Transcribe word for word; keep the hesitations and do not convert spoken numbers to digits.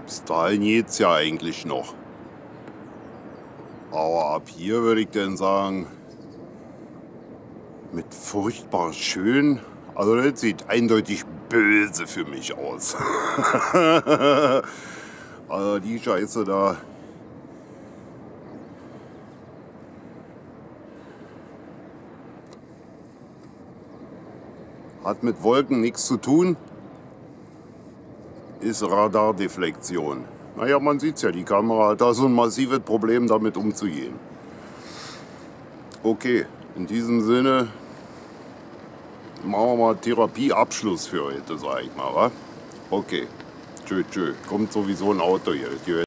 Bis dahin geht's ja eigentlich noch. Aber ab hier würde ich dann sagen, mit furchtbar schön, also das sieht eindeutig böse für mich aus. Also die Scheiße da. Hat mit Wolken nichts zu tun, ist Radardeflexion. Naja, man sieht es ja, die Kamera hat da so ein massives Problem, damit umzugehen. Okay, in diesem Sinne machen wir mal Therapieabschluss für heute, sag ich mal, wa? Okay, tschö, tschö, kommt sowieso ein Auto hier.